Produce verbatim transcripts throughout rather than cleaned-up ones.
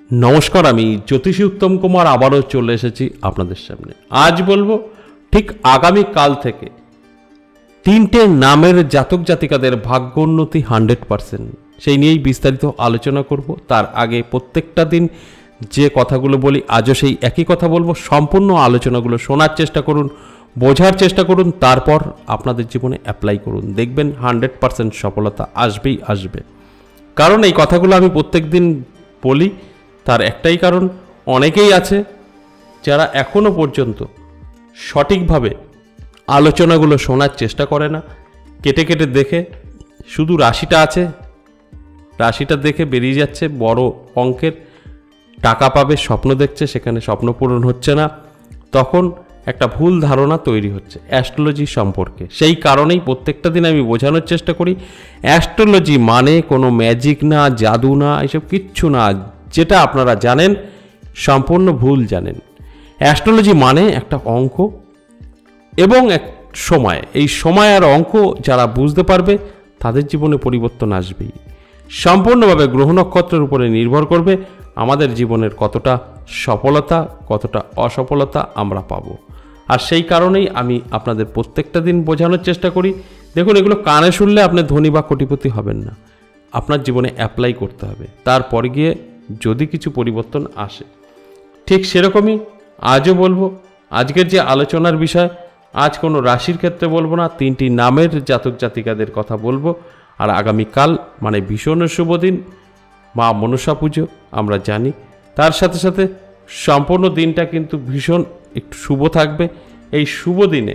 নমস্কার, আমি জ্যোতিষী উত্তম কুমার আবারও চলে এসেছি আপনাদের সামনে। আজ বলবো ঠিক আগামী কাল থেকে তিনটে নামের জাতক জাতিকাদের ভাগ্য উন্নতি হান্ড্রেড পারসেন্ট, সেই নিয়েই বিস্তারিত আলোচনা করব। তার আগে প্রত্যেকটা দিন যে কথাগুলো বলি আজও সেই একই কথা বলবো। সম্পূর্ণ আলোচনাগুলো শোনার চেষ্টা করুন, বোঝার চেষ্টা করুন, তারপর আপনাদের জীবনে অ্যাপ্লাই করুন। দেখবেন হান্ড্রেড পারসেন্ট সফলতা আসবেই আসবে। কারণ এই কথাগুলো আমি প্রত্যেক দিন বলি, তার একটাই কারণ, অনেকেই আছে যারা এখনো পর্যন্ত সঠিকভাবে আলোচনাগুলো শোনার চেষ্টা করে না, কেটে কেটে দেখে শুধু রাশিটা আছে, রাশিটা দেখে বেরিয়ে যাচ্ছে, বড় অঙ্কের টাকা পাবে স্বপ্ন দেখছে, সেখানে স্বপ্ন পূরণ হচ্ছে না। তখন একটা ভুল ধারণা তৈরি হচ্ছে অ্যাস্ট্রোলজি সম্পর্কে। সেই কারণেই প্রত্যেকটা দিন আমি বোঝানোর চেষ্টা করি, অ্যাস্ট্রোলজি মানে কোনো ম্যাজিক না, জাদু না, এসব কিচ্ছু না। যেটা আপনারা জানেন সম্পূর্ণ ভুল জানেন। অ্যাস্ট্রোলজি মানে একটা অঙ্ক এবং এক সময়, এই সময় আর অঙ্ক যারা বুঝতে পারবে তাদের জীবনে পরিবর্তন আসবেই। সম্পূর্ণভাবে গ্রহ নক্ষত্রের উপরে নির্ভর করবে আমাদের জীবনের কতটা সফলতা, কতটা অসফলতা আমরা পাবো। আর সেই কারণেই আমি আপনাদের প্রত্যেকটা দিন বোঝানোর চেষ্টা করি। দেখুন, এগুলো কানে শুনলে আপনি ধনী বা কোটিপতি হবেন না, আপনার জীবনে অ্যাপ্লাই করতে হবে, তারপর গিয়ে যদি কিছু পরিবর্তন আসে। ঠিক সেরকমই আজও বলবো, আজকের যে আলোচনার বিষয়, আজ কোনো রাশির ক্ষেত্রে বলবো না, তিনটি নামের জাতক জাতিকাদের কথা বলবো। আর আগামীকাল মানে ভীষণ শুভ দিন, মা মনসা পুজো আমরা জানি। তার সাথে সাথে সম্পূর্ণ দিনটা কিন্তু ভীষণ একটু শুভ থাকবে এই শুভ দিনে,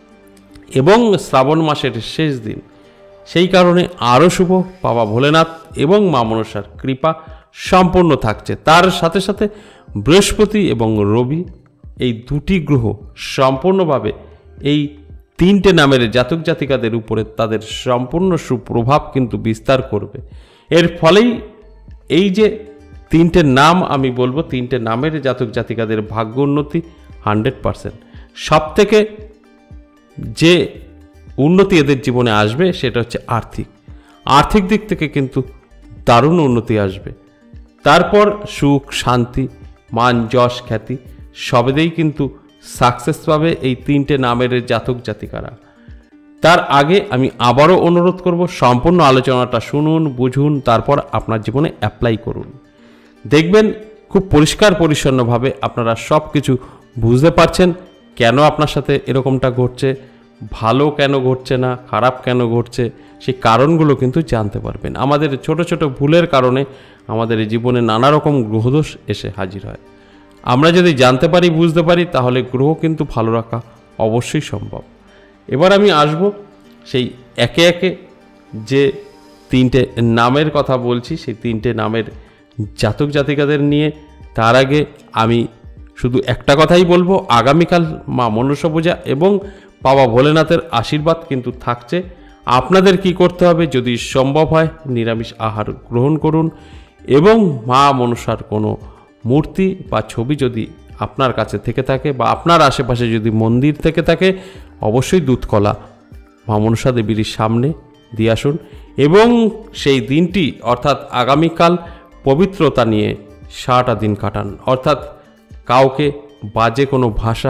এবং শ্রাবণ মাসের শেষ দিন, সেই কারণে আরও শুভ। বাবা ভোলেনাথ এবং মা মনসার কৃপা সম্পূর্ণ থাকছে। তার সাথে সাথে বৃহস্পতি এবং রবি, এই দুটি গ্রহ সম্পূর্ণভাবে এই তিনটে নামের জাতক জাতিকাদের উপরে তাদের সম্পূর্ণ সুপ্রভাব কিন্তু বিস্তার করবে। এর ফলেই এই যে তিনটে নাম আমি বলবো, তিনটে নামের জাতক জাতিকাদের ভাগ্য উন্নতি হান্ড্রেড পারসেন্ট। সব থেকে যে উন্নতি এদের জীবনে আসবে সেটা হচ্ছে আর্থিক আর্থিক দিক থেকে কিন্তু দারুণ উন্নতি আসবে। তারপর সুখ, শান্তি, মান, যশ, খ্যাতি সবেতেই কিন্তু সাকসেস পাবে এই তিনটে নামের জাতক জাতিকারা। তার আগে আমি আবারও অনুরোধ করব, সম্পূর্ণ আলোচনাটা শুনুন, বুঝুন, তারপর আপনার জীবনে অ্যাপ্লাই করুন। দেখবেন খুব পরিষ্কার পরিচ্ছন্নভাবে আপনারা সব কিছু বুঝতে পারছেন, কেন আপনার সাথে এরকমটা ঘটছে, ভালো কেন ঘটছে না, খারাপ কেন ঘটছে, সেই কারণগুলো কিন্তু জানতে পারবেন। আমাদের ছোট ছোট ভুলের কারণে আমাদের জীবনে নানা রকম গ্রহদোষ এসে হাজির হয়। আমরা যদি জানতে পারি, বুঝতে পারি, তাহলে গ্রহ কিন্তু ভালো রাখা অবশ্যই সম্ভব। এবার আমি আসব সেই একে একে যে তিনটে নামের কথা বলছি, সেই তিনটে নামের জাতক জাতিকাদের নিয়ে। তার আগে আমি শুধু একটা কথাই বলবো, আগামীকাল মা মনসা পূজা এবং বাবা ভোলেনাথের আশীর্বাদ কিন্তু থাকছে। আপনাদের কি করতে হবে, যদি সম্ভব হয় নিরামিষ আহার গ্রহণ করুন, এবং মা মনসার কোনো মূর্তি বা ছবি যদি আপনার কাছে থেকে থাকে বা আপনার আশেপাশে যদি মন্দির থেকে থাকে, অবশ্যই দুধকলা মা মনসা দেবীর সামনে দিয়ে আসুন। এবং সেই দিনটি অর্থাৎ আগামীকাল পবিত্রতা নিয়ে সারাটা দিন কাটান। অর্থাৎ কাউকে বাজে কোনো ভাষা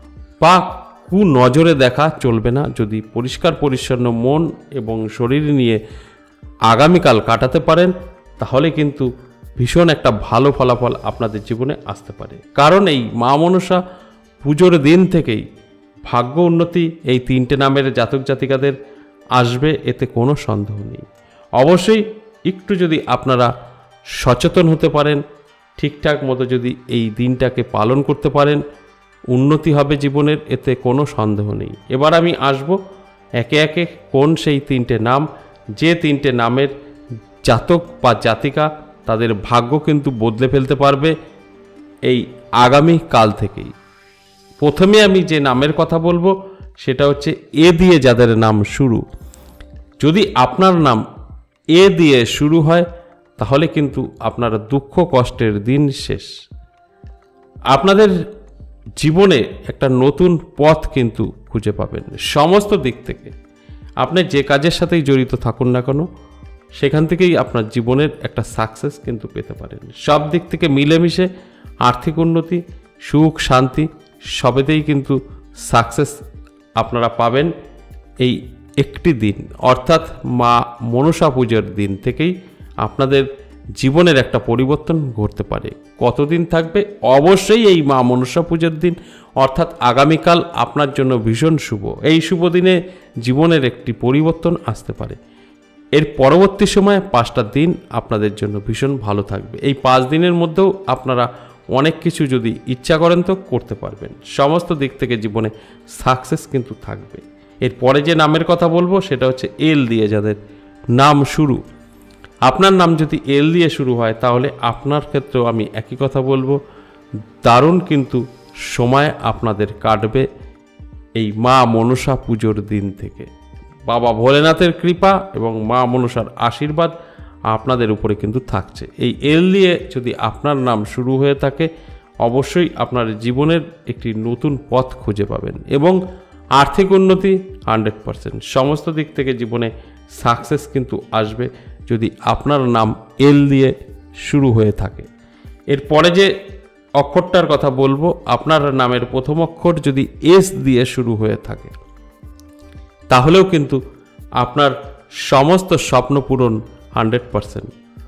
বা কু নজরে দেখা চলবে না। যদি পরিষ্কার পরিচ্ছন্ন মন এবং শরীর নিয়ে আগামীকাল কাটাতে পারেন, তাহলে কিন্তু ভীষণ একটা ভালো ফলাফল আপনাদের জীবনে আসতে পারে। কারণ এই মা মনসা পুজোর দিন থেকেই ভাগ্য উন্নতি এই তিনটে নামের জাতক জাতিকাদের আসবে, এতে কোনো সন্দেহ নেই। অবশ্যই একটু যদি আপনারা সচেতন হতে পারেন, ঠিকঠাক মতো যদি এই দিনটাকে পালন করতে পারেন, উন্নতি হবে জীবনের, এতে কোনো সন্দেহ নেই। এবার আমি আসব একে একে কোন সেই তিনটে নাম, যে তিনটে নামের জাতক বা জাতিকা তাদের ভাগ্য কিন্তু বদলে ফেলতে পারবে এই আগামী কাল থেকেই। প্রথমে আমি যে নামের কথা বলবো সেটা হচ্ছে এ দিয়ে যাদের নাম শুরু। যদি আপনার নাম এ দিয়ে শুরু হয়, তাহলে কিন্তু আপনার দুঃখ কষ্টের দিন শেষ। আপনাদের জীবনে একটা নতুন পথ কিন্তু খুঁজে পাবেন সমস্ত দিক থেকে। আপনি যে কাজের সাথেই জড়িত থাকুন না কেন, সেখান থেকেই আপনার জীবনের একটা সাকসেস কিন্তু পেতে পারেন। সব দিক থেকে মিলেমিশে আর্থিক উন্নতি, সুখ, শান্তি সবেতেই কিন্তু সাকসেস আপনারা পাবেন এই একটি দিন, অর্থাৎ মা মনসা পুজোর দিন থেকেই আপনাদের জীবনের একটা পরিবর্তন ঘটতে পারে। কতদিন থাকবে? অবশ্যই এই মা মনসা পুজোর দিন, অর্থাৎ আগামীকাল আপনার জন্য ভীষণ শুভ। এই শুভ দিনে জীবনের একটি পরিবর্তন আসতে পারে। এর পরবর্তী সময়ে পাঁচটা দিন আপনাদের জন্য ভীষণ ভালো থাকবে। এই পাঁচ দিনের মধ্যেও আপনারা অনেক কিছু যদি ইচ্ছা করেন তো করতে পারবেন। সমস্ত দিক থেকে জীবনে সাকসেস কিন্তু থাকবে। এরপরে যে নামের কথা বলবো সেটা হচ্ছে এল দিয়ে যাদের নাম শুরু। আপনার নাম যদি এল দিয়ে শুরু হয় তাহলে আপনার ক্ষেত্রেও আমি একই কথা বলবো, দারুণ কিন্তু সময় আপনাদের কাটবে এই মা মনসা পুজোর দিন থেকে। বাবা ভোলেনাথের কৃপা এবং মা মনসার আশীর্বাদ আপনাদের উপরে কিন্তু থাকছে। এই এল দিয়ে যদি আপনার নাম শুরু হয়ে থাকে অবশ্যই আপনার জীবনের একটি নতুন পথ খুঁজে পাবেন এবং আর্থিক উন্নতি হান্ড্রেড পারসেন্ট, সমস্ত দিক থেকে জীবনে সাকসেস কিন্তু আসবে যদি আপনার নাম এল দিয়ে শুরু হয়ে থাকে। এরপরে যে অক্ষরটার কথা বলবো, আপনার নামের প্রথম অক্ষর যদি এস দিয়ে শুরু হয়ে থাকে তাহলেও কিন্তু আপনার সমস্ত স্বপ্ন পূরণ হান্ড্রেড পারসেন্ট।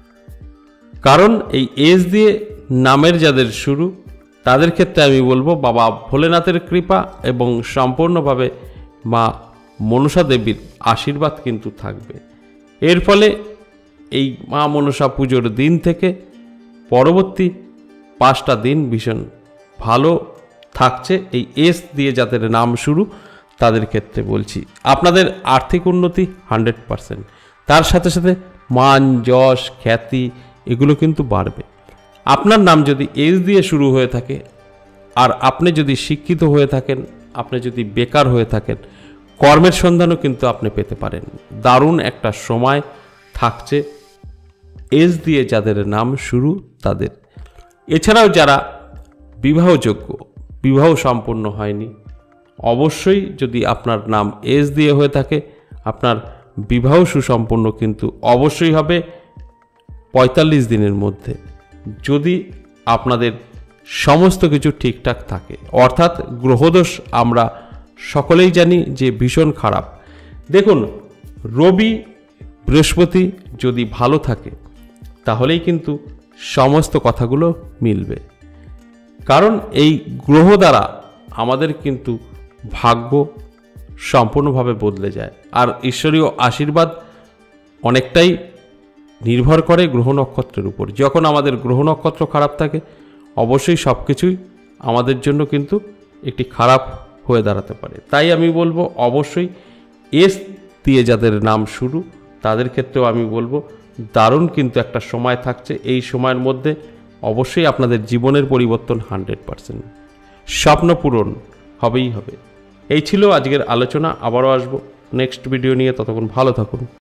কারণ এই এস দিয়ে নামের যাদের শুরু তাদের ক্ষেত্রে আমি বলবো বাবা ভোলেনাথের কৃপা এবং সম্পূর্ণভাবে মা মনসা দেবীর আশীর্বাদ কিন্তু থাকবে। এর ফলে এই মা মনসা পুজোর দিন থেকে পরবর্তী পাঁচটা দিন ভীষণ ভালো থাকছে। এই এস দিয়ে যাদের নাম শুরু তাদের ক্ষেত্রে বলছি আপনাদের আর্থিক উন্নতি হান্ড্রেড পারসেন্ট, তার সাথে সাথে মান, যশ, খ্যাতি এগুলো কিন্তু বাড়বে। আপনার নাম যদি এস দিয়ে শুরু হয়ে থাকে আর আপনি যদি শিক্ষিত হয়ে থাকেন, আপনি যদি বেকার হয়ে থাকেন, কর্মের সন্ধানও কিন্তু আপনি পেতে পারেন। দারুণ একটা সময় থাকছে এস দিয়ে যাদের নাম শুরু তাদের। এছাড়াও যারা বিবাহযোগ্য, বিবাহ সম্পূর্ণ হয়নি, অবশ্যই যদি আপনার নাম এস দিয়ে হয়ে থাকে আপনার বিবাহ সুসম্পন্ন কিন্তু অবশ্যই হবে পঁয়তাল্লিশ দিনের মধ্যে, যদি আপনাদের সমস্ত কিছু ঠিকঠাক থাকে। অর্থাৎ গ্রহদোষ আমরা সকলেই জানি যে ভীষণ খারাপ। দেখুন, রবি বৃহস্পতি যদি ভালো থাকে তাহলেই কিন্তু সমস্ত কথাগুলো মিলবে। কারণ এই গ্রহ দ্বারা আমাদের কিন্তু ভাগ্য সম্পূর্ণভাবে বদলে যায়, আর ঈশ্বরীয় আশীর্বাদ অনেকটাই নির্ভর করে গ্রহ নক্ষত্রের উপর। যখন আমাদের গ্রহ নক্ষত্র খারাপ থাকে অবশ্যই সব কিছুই আমাদের জন্য কিন্তু একটি খারাপ হয়ে দাঁড়াতে পারে। তাই আমি বলবো অবশ্যই এস দিয়ে যাদের নাম শুরু তাদের ক্ষেত্রেও আমি বলবো দারুণ কিন্তু একটা সময় থাকছে। এই সময়ের মধ্যে অবশ্যই আপনাদের জীবনের পরিবর্তন হান্ড্রেড পারসেন্ট, স্বপ্ন পূরণ হবেই হবে। এই ছিল আজকের আলোচনা। আবারও আসবো নেক্সট ভিডিও নিয়ে, ততক্ষণ ভালো থাকুন।